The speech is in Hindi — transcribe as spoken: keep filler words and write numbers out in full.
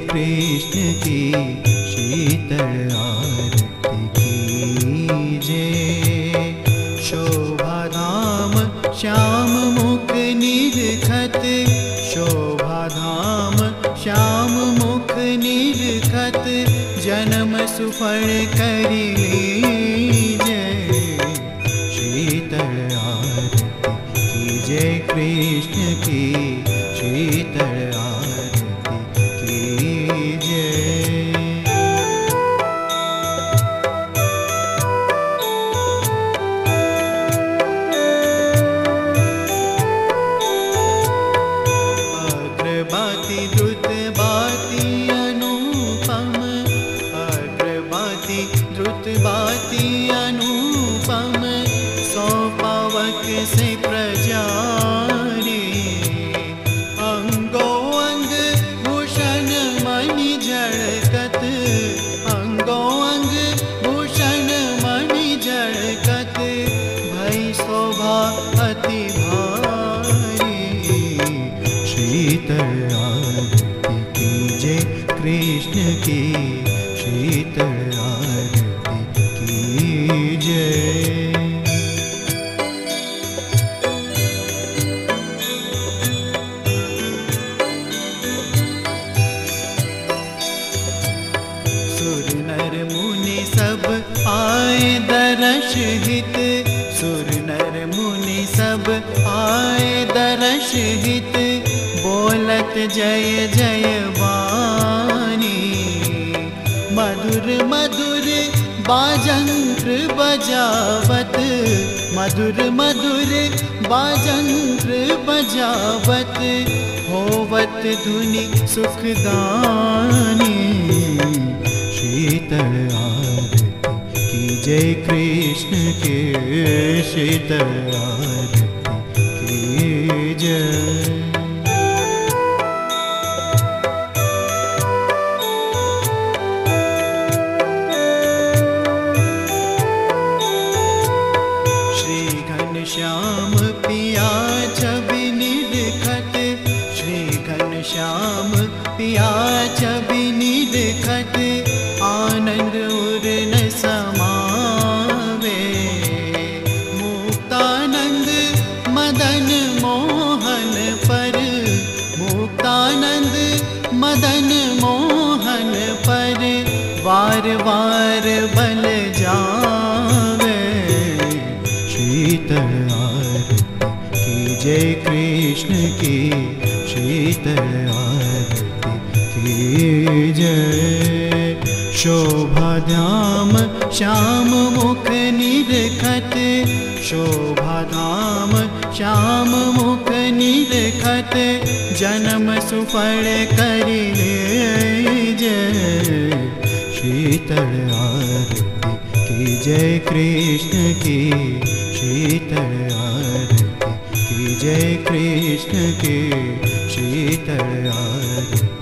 कृष्ण की शीतल आरती कीजे। शोभा धाम श्याम मुख निरखत, शोभा धाम श्याम मुख निरखत, जन्म सुफल करि लीजे। शीतल आरती कीजे कृष्ण की शीतल आरती कीजे। अग्रबाती द्रुत बाती अनुपम, अग्रबाती द्रुत बाती अनुपम, सौ पावक से प्रजारी। अंगो अंग भूषण मणि झलकत, अंगो अंग भूषण मणि झलकत, भई शोभा अति भारी। शीतल आरती कीजे कृष्ण की शीतल आरती कीजे। सुर नर मुनि सब आए दर्श हित, सुर नर मुनि सब आए दर्श हित, बोलत जय जय वाणी। मधुर मधुर बाजंत्र बजावत, मधुर मधुर बाजंत्र बजावत, होवत धुनि सुखदानी। शीतल आरती कीजे कृष्ण के शीतल आरती कीजे। श्याम पिया छवि निरखत, श्री घनश्याम पिया छवि निरखत, आनंद उर न समावे। मुक्तानंद मदन मोहन पर, मुक्तानंद मदन मोहन पर, वार वार बल जावे। शीतल आरती कीजे कृष्ण की शीतल आरती कीजे। शोभा धाम श्याम मुख निरखत, शोभा धाम श्याम मुख निरखत, जन्म सुफल करि लीजे। शीतल आरती कीजे कृष्ण की शीतल आरती कीजे कृष्ण की शीतल आरती।